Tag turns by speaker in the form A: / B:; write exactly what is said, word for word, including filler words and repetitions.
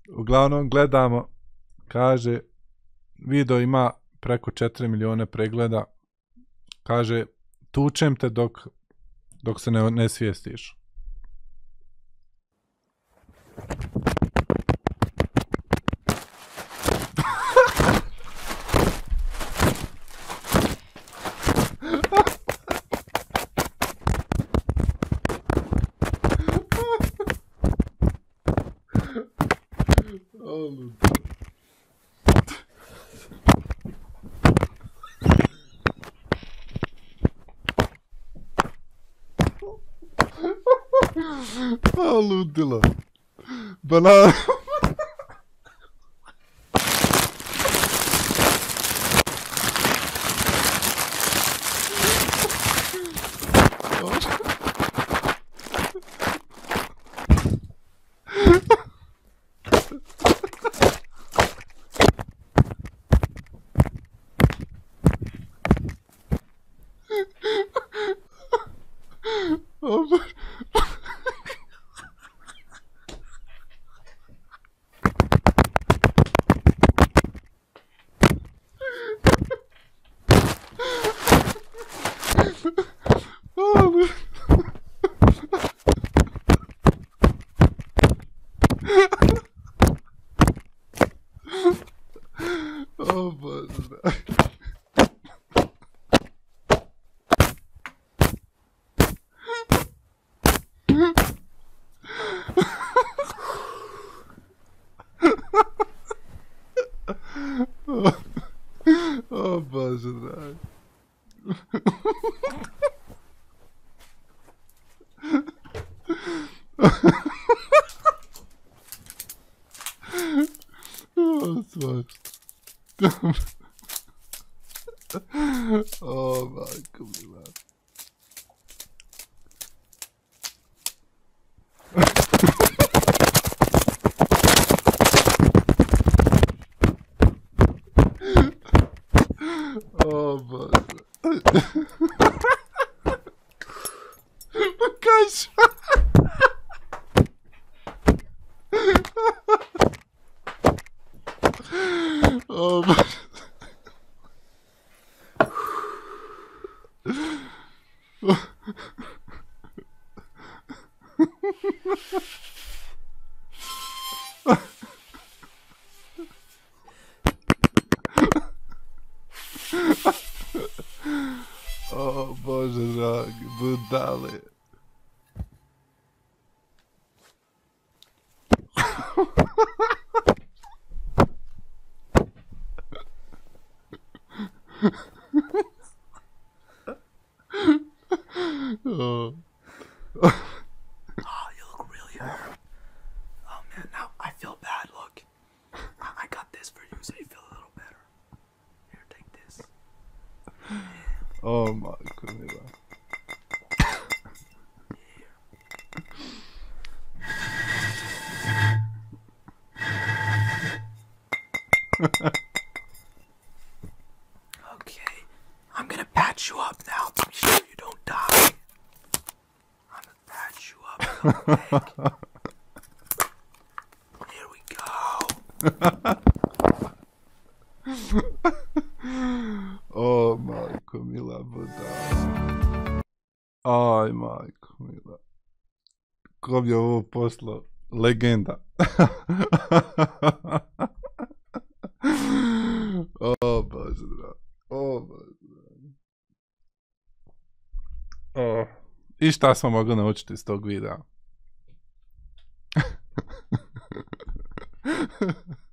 A: Uglavnom gledamo, kaže, video ima preko četiri miliona pregleda, kaže, tučem te dok, dok se ne, ne svijestiš. A ludilo. Banana. O Boże. O Boże dragi. O, smaczne. O, majko mila. O Boże. Kasia. O Boże. O Boże drogi, budale. Oh.
B: Oh, you look really hurt. Oh man, now I feel bad. Look, I, I got this for you so you feel a little better. Here, take this.
A: Oh my goodness.
B: Okay, I'm gonna patch you up now to be sure you don't die. I'm gonna patch you up real quick. Here we go.
A: O majko mila budala. Aj majko mila. Ko bi ovo poslao? Legenda. O Bože dragi. O Bože dragi. O. I šta smo mogli naučiti iz tog videa?